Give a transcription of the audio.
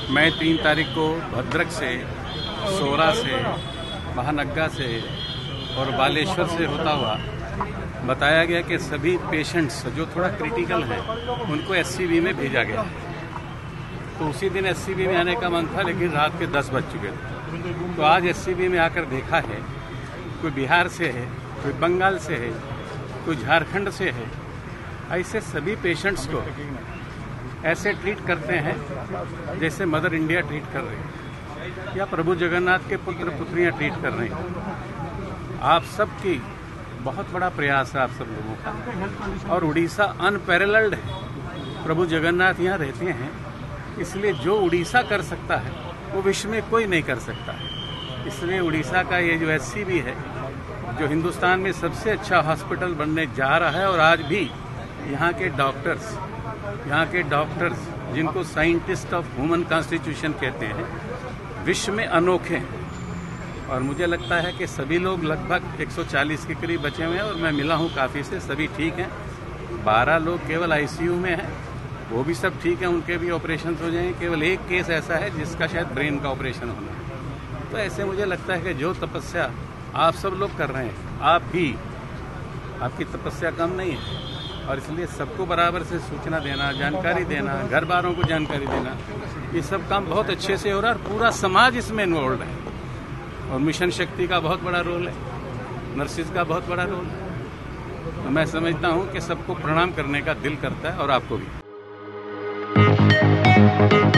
मैं 3 तारीख को भद्रक से, सोरा से, महानग्गा से और बालेश्वर से होता हुआ बताया गया कि सभी पेशेंट्स जो थोड़ा क्रिटिकल हैं उनको एससीबी में भेजा गया। तो उसी दिन एससीबी में आने का मन था, लेकिन रात के 10 बज चुके थे। तो आज एससीबी में आकर देखा है, कोई बिहार से है, कोई बंगाल से है, कोई झारखंड से है। ऐसे सभी पेशेंट्स को ऐसे ट्रीट करते हैं जैसे मदर इंडिया ट्रीट कर रही है या प्रभु जगन्नाथ के पुत्र पुत्रियां ट्रीट कर रही हैं। आप सबकी बहुत बड़ा प्रयास है, आप सब लोगों का। और उड़ीसा अनपैरेलल्ड है। प्रभु जगन्नाथ यहाँ रहते हैं, इसलिए जो उड़ीसा कर सकता है वो विश्व में कोई नहीं कर सकता है। इसलिए उड़ीसा का ये जो एससीबी है, जो हिंदुस्तान में सबसे अच्छा हॉस्पिटल बनने जा रहा है, और आज भी यहाँ के डॉक्टर्स जिनको साइंटिस्ट ऑफ ह्यूमन कॉन्स्टिट्यूशन कहते हैं, विश्व में अनोखे हैं। और मुझे लगता है कि सभी लोग लगभग 140 के करीब बचे हुए हैं, और मैं मिला हूँ काफ़ी से, सभी ठीक हैं। 12 लोग केवल आईसीयू में हैं, वो भी सब ठीक हैं, उनके भी ऑपरेशन हो जाएंगे। केवल एक केस ऐसा है जिसका शायद ब्रेन का ऑपरेशन होना है। तो ऐसे मुझे लगता है कि जो तपस्या आप सब लोग कर रहे हैं, आप भी, आपकी तपस्या कम नहीं है। और इसलिए सबको बराबर से सूचना देना, जानकारी देना, घर बारों को जानकारी देना, ये सब काम बहुत अच्छे से हो रहा है। और पूरा समाज इसमें इन्वॉल्व है। और मिशन शक्ति का बहुत बड़ा रोल है, नर्सिस का बहुत बड़ा रोल है। तो मैं समझता हूँ कि सबको प्रणाम करने का दिल करता है, और आपको भी।